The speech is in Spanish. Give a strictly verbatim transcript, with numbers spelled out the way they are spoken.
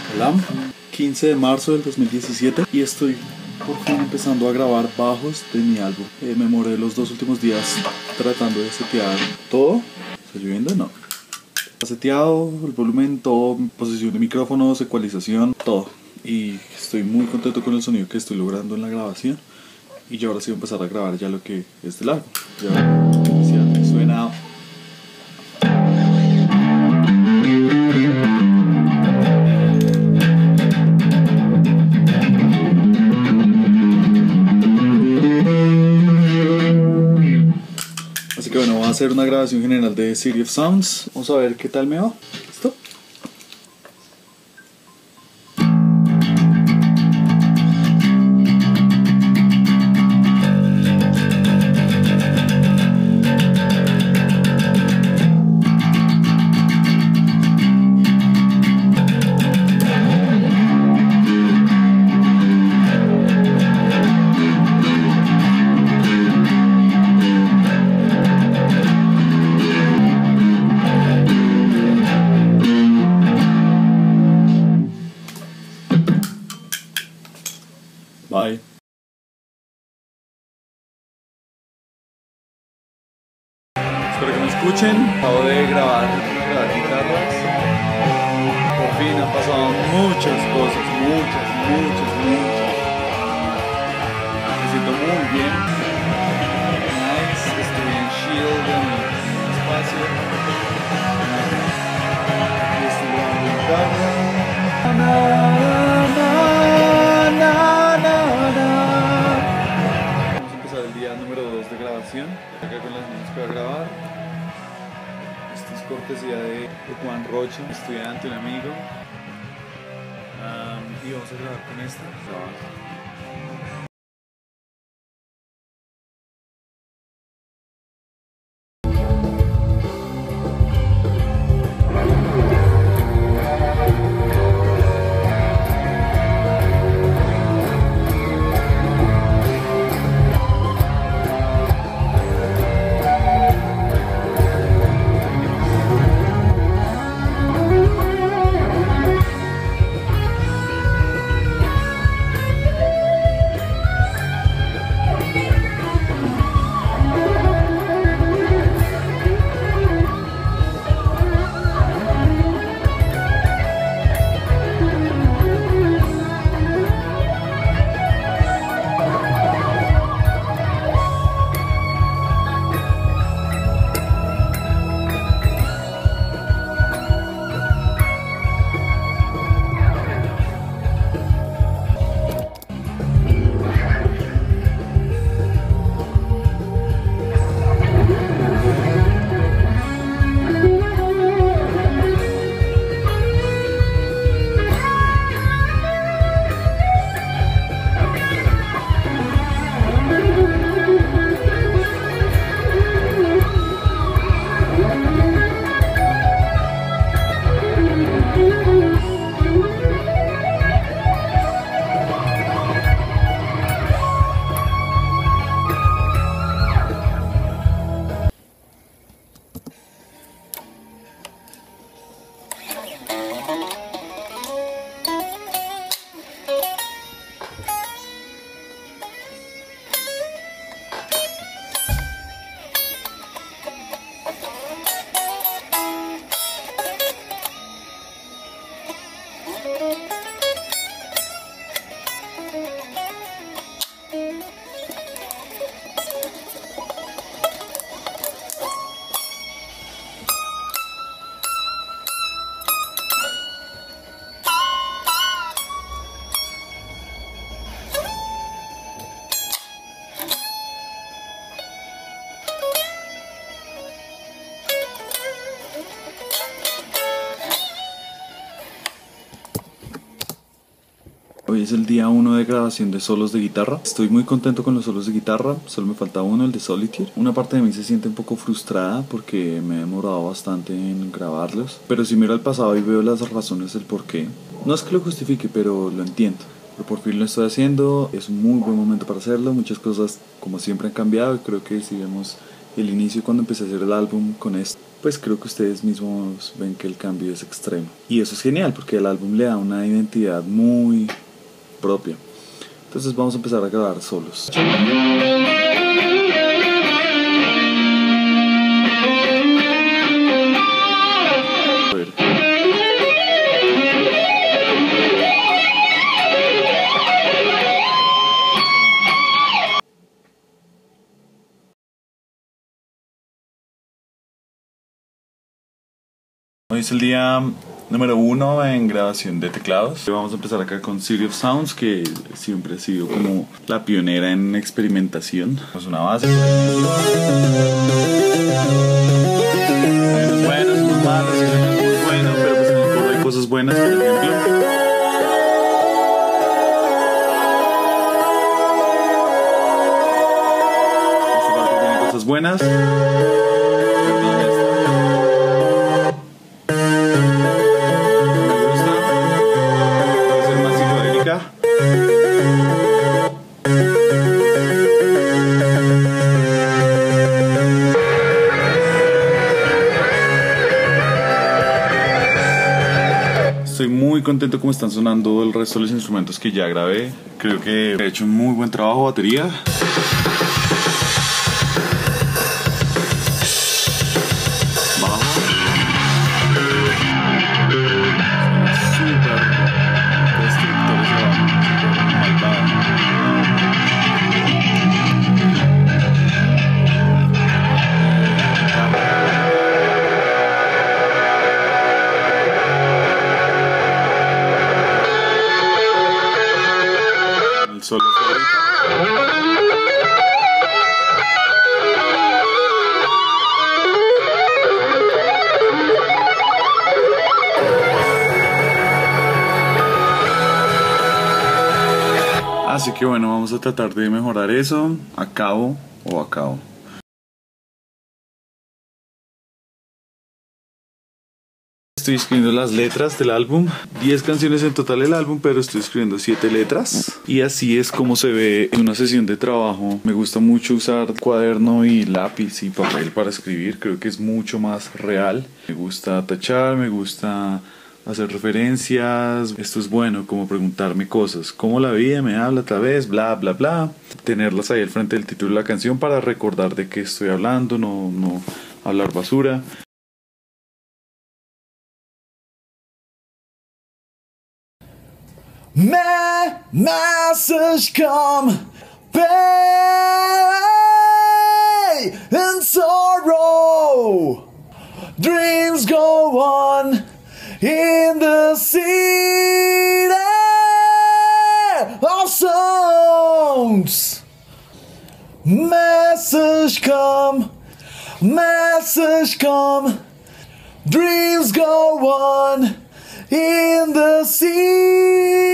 Hola, quince de marzo del dos mil diecisiete y estoy por fin empezando a grabar bajos de mi álbum. Eh, me moré los dos últimos días tratando de setear todo. ¿Está lloviendo? No. Está seteado, el volumen, todo, posición de micrófonos, ecualización, todo. Y estoy muy contento con el sonido que estoy logrando en la grabación. Y yo ahora sí voy a empezar a grabar ya lo que es del álbum. Ya suena... Así que bueno, voy a hacer una grabación general de City of Sounds. Vamos a ver qué tal me va. ¿Listo? Bye. Espero que me escuchen. Acabo de grabar, grabar guitarras. Por fin han pasado muchas cosas, muchas, muchas, muchas. Me siento muy bien. Nice, estoy en Shield, en mi espacio. Y estoy grabando guitarra. Na, na, na, na, na. Vamos a empezar el día número dos de grabación. Acá con las niñas que voy a grabar. Esto es cortesía de Juan Rocha, estudiante, un amigo. Um, y vamos a grabar con esta. Grabar. Hoy es el día uno de grabación de solos de guitarra. Estoy muy contento con los solos de guitarra. Solo me falta uno, el de Solitude. Una parte de mí se siente un poco frustrada porque me he demorado bastante en grabarlos. Pero si miro al pasado y veo las razones del por qué, no es que lo justifique, pero lo entiendo. Pero por fin lo estoy haciendo. Es un muy buen momento para hacerlo. Muchas cosas, como siempre, han cambiado y creo que si vemos el inicio cuando empecé a hacer el álbum con esto, pues creo que ustedes mismos ven que el cambio es extremo. Y eso es genial porque el álbum le da una identidad muy propia. Entonces vamos a empezar a grabar solos. Hoy es el día número uno en grabación de teclados. Vamos a empezar acá con City of Sounds, que siempre ha sido como la pionera en experimentación. Es una base. Hay unos buenos, unos malos, y unos muy buenos, pero pues en el coro hay cosas buenas, por ejemplo. Esta parte tiene cosas buenas. Estoy muy contento como están sonando el resto de los instrumentos que ya grabé. Creo que he hecho un muy buen trabajo de batería. Bajo. Súper destructor ese bajo, súper malvado. Solo Así que bueno, vamos a tratar de mejorar eso. Acabo o acabo. Estoy escribiendo las letras del álbum, diez canciones en total el álbum, pero estoy escribiendo siete letras. Y así es como se ve en una sesión de trabajo. Me gusta mucho usar cuaderno y lápiz y papel para escribir, creo que es mucho más real. Me gusta tachar, me gusta hacer referencias. Esto es bueno, como preguntarme cosas, cómo la vida me habla otra vez, bla bla bla. Tenerlas ahí al frente del título de la canción para recordar de qué estoy hablando, no, no hablar basura. My masses come, pain and sorrow. Dreams go on in the city of sounds. Masses come, masses come. Dreams go on in the city